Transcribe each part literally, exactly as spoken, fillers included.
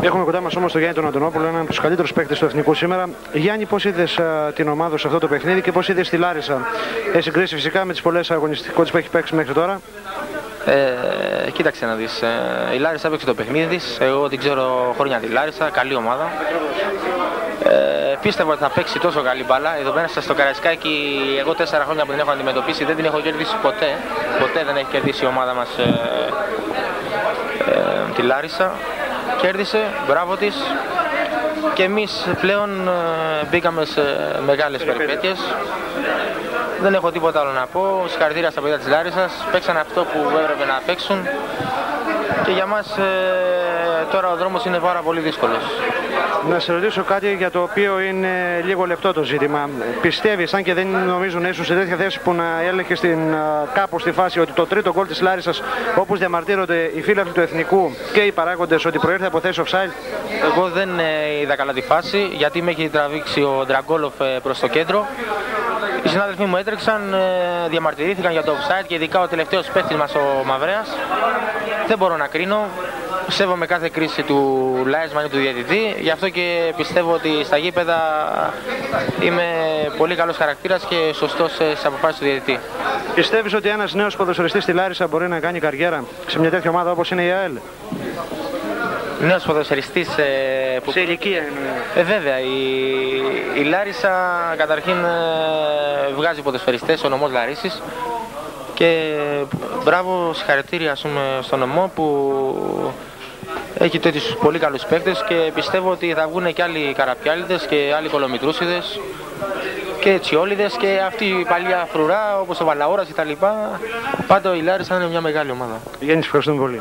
Έχουμε κοντά μας όμως τον Γιάννη τον Αντωνόπουλο, έναν από τους καλύτερους παίκτες του Εθνικού σήμερα. Γιάννη, πώς είδες uh, την ομάδα σε αυτό το παιχνίδι και πώς είδες τη Λάρισα? Έχει συγκρίσει φυσικά με τις πολλές αγωνιστικότητες που έχει παίξει μέχρι τώρα. Ε, κοίταξε να δεις, ε, η Λάρισα έπαιξε το παιχνίδι της, εγώ την ξέρω χρόνια τη Λάρισα, καλή ομάδα. Ε, πίστευα ότι θα παίξει τόσο καλή μπάλα. Εδώ πέρα στο Καραϊσκάκι, εγώ τέσσερα χρόνια που την έχω αντιμετωπίσει δεν την έχω κερδίσει ποτέ. Ποτέ δεν έχει κερδίσει η ομάδα μας ε, ε, τη Λάρισα. Κέρδισε, μπράβο της. Και εμείς πλέον ε, μπήκαμε σε μεγάλες περιπέτειες. Δεν έχω τίποτα άλλο να πω. Συγχαρητήρια στα παιδιά της Λάρισσας. Παίξαν αυτό που έπρεπε να παίξουν. Και για μας ε, τώρα ο δρόμος είναι πάρα πολύ δύσκολος. Να σε ρωτήσω κάτι για το οποίο είναι λίγο λεπτό το ζήτημα. Πιστεύεις, αν και δεν νομίζω να ήσουν σε τέτοια θέση που να έλεγε στην, κάπου στη φάση, ότι το τρίτο γκολ της Λάρισσας, όπως διαμαρτύρονται οι φίλαθλοι του Εθνικού και οι παράγοντες, ότι προήρθε από θέση offside? Εγώ δεν ε, είδα καλά τη φάση, γιατί με έχει τραβήξει ο Ντραγκόλοφ ε, προς το κέντρο. Οι συνάδελφοί μου έτρεξαν, ε, διαμαρτυρήθηκαν για το offside και ειδικά ο τελευταίος παίκτης μας, ο Μαυρέας. Δεν μπορώ να κρίνω. Σέβομαι κάθε κρίση του Λάισμαν ή του διαιτητή, γι' αυτό και πιστεύω ότι στα γήπεδα είμαι πολύ καλός χαρακτήρας και σωστός στις αποφάσεις του διαιτητή. Πιστεύεις ότι ένας νέος ποδοσφαιριστής στη Λάρισα μπορεί να κάνει καριέρα σε μια τέτοια ομάδα όπως είναι η ΑΕΛ? Νέος ποδοσφαιριστής ε, που... σε ηλικία εννοώ. Ε, βέβαια, η, η Λάρισα καταρχήν ε, βγάζει ποδοσφαιριστές, ο νομός Λαρίσης. Και μπράβο, συγχαρητήρια στον νομό που έχει τέτοιους πολύ καλούς παίκτες και πιστεύω ότι θα βγουν και άλλοι Καραπιάλιδες και άλλοι Κολομητρούσιδες και Τσιόλιδες και αυτή η παλιά φρουρά όπως ο Βαλαώρας κτλ. Πάντα η Λάρισα είναι μια μεγάλη ομάδα. Γιάννη, ευχαριστούμε πολύ.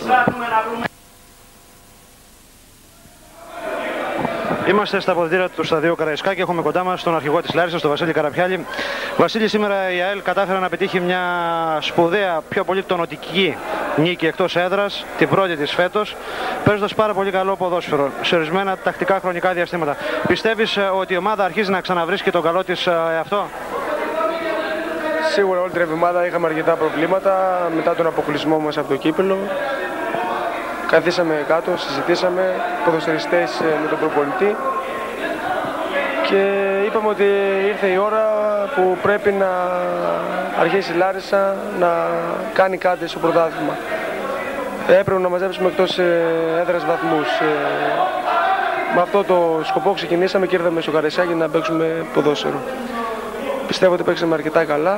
Είμαστε στα αποδυτήρια του σταδίου Καραϊσκάκη. Έχουμε κοντά μας τον αρχηγό της Λάρισσας, τον Βασίλη Καραπιάλη. Βασίλη, σήμερα η ΑΕΛ κατάφερε να πετύχει μια σπουδαία, πιο πολύ τονωτική νίκη εκτός έδρας, την πρώτη της φέτος, παίζοντας πάρα πολύ καλό ποδόσφαιρο σε ορισμένα τακτικά χρονικά διαστήματα. Πιστεύεις ότι η ομάδα αρχίζει να ξαναβρίσκει τον καλό της εαυτό? Σίγουρα όλη την εβδομάδα είχαμε αρκετά προβλήματα μετά τον αποκλεισμό μας από το κύπελλο. Καθίσαμε κάτω, συζητήσαμε, ποδοσφαιριστές με τον προπονητή και είπαμε ότι ήρθε η ώρα που πρέπει να αρχίσει η Λάρισα να κάνει κάτι στο πρωτάθλημα. Έπρεπε να μαζέψουμε εκτός έδρας βαθμούς. Με αυτό το σκοπό ξεκινήσαμε και ήρθαμε στο Καραϊσκάκι να παίξουμε ποδόσφαιρο. Πιστεύω ότι παίξαμε αρκετά καλά.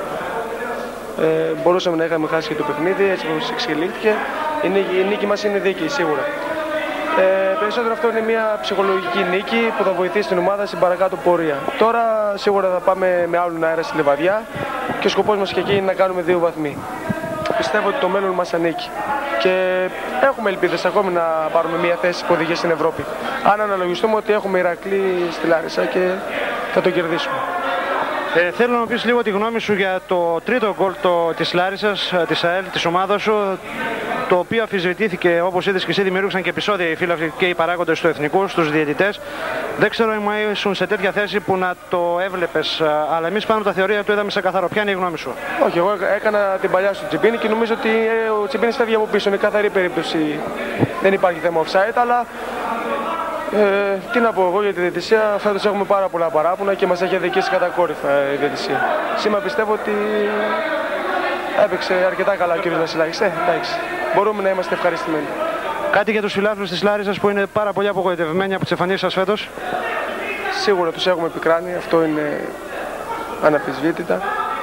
Ε, μπορούσαμε να είχαμε χάσει και το παιχνίδι, έτσι όπως εξελίχθηκε. Η νίκη, η νίκη μας είναι δίκαιη, σίγουρα. Ε, περισσότερο αυτό είναι μια ψυχολογική νίκη που θα βοηθήσει την ομάδα στην παρακάτω πορεία. Τώρα σίγουρα θα πάμε με άλλον αέρα στη Λιβαδιά και ο σκοπός μας και εκεί είναι να κάνουμε δύο βαθμοί. Πιστεύω ότι το μέλλον μας ανήκει και έχουμε ελπίδες ακόμη να πάρουμε μια θέση που οδηγεί στην Ευρώπη. Αν αναλογιστούμε ότι έχουμε Ηρακλή στη Λάρισα και θα το κερδίσουμε. Ε, θέλω να μου πεις λίγο τη γνώμη σου για το τρίτο γκολ της Λάρισσας, της ΑΕΛ, της ομάδας σου, το οποίο αμφισβητήθηκε, όπως είδες και εσύ, δημιούργησαν και επεισόδια οι φίλοι και οι παράγοντες του Εθνικού, στους διαιτητές. Δεν ξέρω αν ήσουν σε τέτοια θέση που να το έβλεπες, αλλά εμείς πάνω από τα θεωρία του είδαμε σε καθαρό. Ποια είναι η γνώμη σου? Όχι, εγώ έκανα την παλιά στο Τσιμπίνι και νομίζω ότι ο Τσιμπίνις φεύγει από πίσω. Είναι καθαρή περίπτωση, δεν υπάρχει θέμα offside, αλλά Ε, τι να πω εγώ για τη διαιτησία, φέτος έχουμε πάρα πολλά παράπονα και μας έχει αδικήσει κατακόρυφα η διαιτησία. Σήμερα πιστεύω ότι έπαιξε αρκετά καλά ο κ. Βασιλάκης. Ε, εντάξει, μπορούμε να είμαστε ευχαριστημένοι. Κάτι για τους φιλάθλους της Λάρισσας που είναι πάρα πολύ απογοητευμένοι από τις εμφανίσεις σας φέτος? Σίγουρα τους έχουμε επικράνει, αυτό είναι αναμφισβήτητα.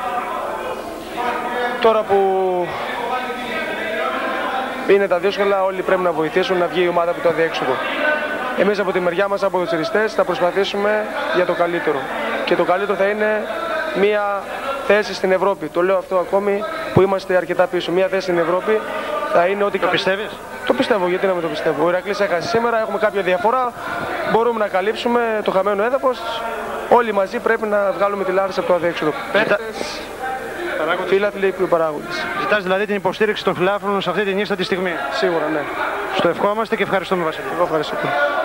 Τώρα που είναι τα δύσκολα, όλοι πρέπει να βοηθήσουν να βγει η ομάδα από το αδιέξοδο. Εμείς από τη μεριά μας, από τους αριστές, θα προσπαθήσουμε για το καλύτερο. Και το καλύτερο θα είναι μία θέση στην Ευρώπη. Το λέω αυτό ακόμη που είμαστε αρκετά πίσω. Μία θέση στην Ευρώπη θα είναι ό,τι... Το πιστεύεις? Το πιστεύω, γιατί να μην το πιστεύω. Ο Ηρακλής έχασε σήμερα, έχουμε κάποια διαφορά. Μπορούμε να καλύψουμε το χαμένο έδαφος. Όλοι μαζί πρέπει να βγάλουμε τη Λάρισα από το αδιέξοδο. Παίκτες, φίλαθλοι και παράγοντες. Ζητάς δηλαδή την υποστήριξη των φιλάθλων σε αυτή την ίστατη στιγμή? Σίγουρα, ναι. Στο ευχόμαστε και ευχαριστούμε, Βασίλη. Εγώ ευχαριστώ.